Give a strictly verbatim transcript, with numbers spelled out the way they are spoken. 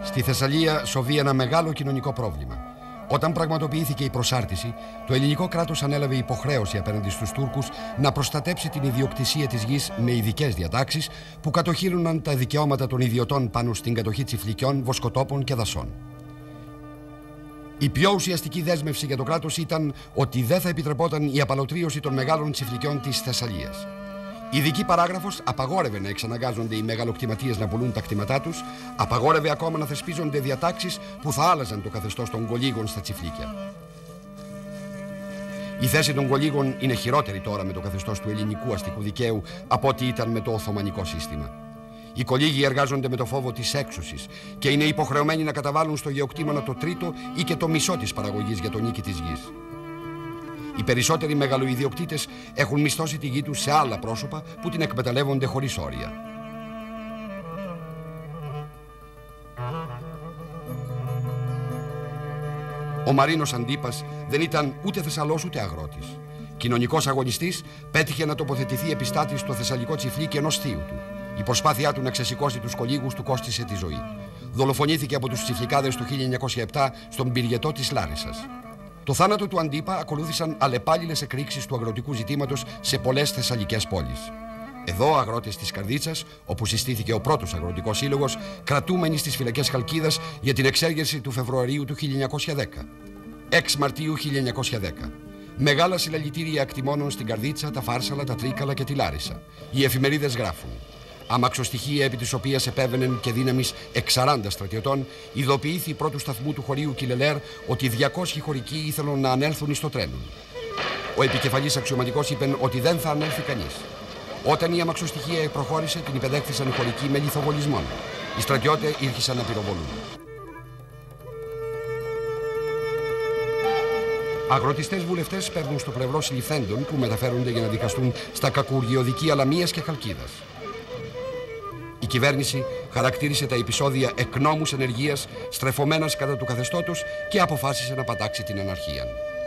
Στη Θεσσαλία σοβεί ένα μεγάλο κοινωνικό πρόβλημα. Όταν πραγματοποιήθηκε η προσάρτηση, το ελληνικό κράτος ανέλαβε υποχρέωση απέναντι στους Τούρκους να προστατέψει την ιδιοκτησία της γης με ειδικές διατάξεις που κατοχύρωναν τα δικαιώματα των ιδιωτών πάνω στην κατοχή τσιφλικιών, βοσκοτόπων και δασών. Η πιο ουσιαστική δέσμευση για το κράτος ήταν ότι δεν θα επιτρεπόταν η απαλωτρίωση των μεγάλων τσιφλικιών της Θεσσαλίας. Η ειδική παράγραφος απαγόρευε να εξαναγκάζονται οι μεγαλοκτηματίες να πουλούν τα κτήματά τους, απαγόρευε ακόμα να θεσπίζονται διατάξεις που θα άλλαζαν το καθεστώς των κολύγων στα τσιφλίκια. Η θέση των κολύγων είναι χειρότερη τώρα με το καθεστώς του ελληνικού αστικού δικαίου από ό,τι ήταν με το Οθωμανικό σύστημα. Οι κολύγοι εργάζονται με το φόβο της έξωσης και είναι υποχρεωμένοι να καταβάλουν στο γεωκτήμονα το τρίτο ή και το μισό της παραγωγής για τον νίκη της γης. Οι περισσότεροι μεγαλοειδιοκτήτες έχουν μισθώσει τη γη τους σε άλλα πρόσωπα που την εκμεταλλεύονται χωρίς όρια. Ο Μαρίνος Αντίπας δεν ήταν ούτε Θεσσαλός ούτε αγρότης. Κοινωνικός αγωνιστής, πέτυχε να τοποθετηθεί επιστάτης στο θεσσαλικό τσιφλίκι ενός θείου του. Η προσπάθειά του να ξεσηκώσει τους κολύγους του κόστισε τη ζωή. Δολοφονήθηκε από τους τσιφλικάδες το χίλια εννιακόσια επτά στον πυργετό της Λάρισσας. Το θάνατο του Αντίπα ακολούθησαν αλλεπάλληλες εκρήξεις του αγροτικού ζητήματος σε πολλές θεσσαλικές πόλεις. Εδώ, αγρότες της Καρδίτσας, όπου συστήθηκε ο πρώτος αγροτικός σύλλογος, κρατούμενοι στις φυλακές Χαλκίδας για την εξέγερση του Φεβρουαρίου του χίλια εννιακόσια δέκα. έξι Μαρτίου χίλια εννιακόσια δέκα. Μεγάλα συλλαλητήρια ακτιμώνων στην Καρδίτσα, τα Φάρσαλα, τα Τρίκαλα και τη Λάρισα. Οι εφημερίδες γράφουν. Αμαξοστοιχεία επί της οποίας επέβαινεν και δύναμης εξαράντα στρατιωτών, ειδοποιήθη πρώτου σταθμού του χωρίου Κιλελέρ ότι διακόσιοι χωρικοί ήθελαν να ανέλθουν στο τρένο. Ο επικεφαλής αξιωματικός είπε ότι δεν θα ανέλθει κανείς. Όταν η αμαξοστοιχεία προχώρησε, την υπεδέχθησαν οι χωρικοί με λιθοβολισμόν. Οι στρατιώτες ήρχισαν να πυροβολούν. Αγροτιστές βουλευτές παίρνουν στο πλευρό συλληφθέντων που μεταφέρονται για να δικαστούν στα κακουργιοδικεία Λαμίας και Χαλκίδας. Η κυβέρνηση χαρακτήρισε τα επεισόδια εκ νόμους ενεργείας στρεφωμένας κατά του καθεστώτος και αποφάσισε να πατάξει την αναρχία.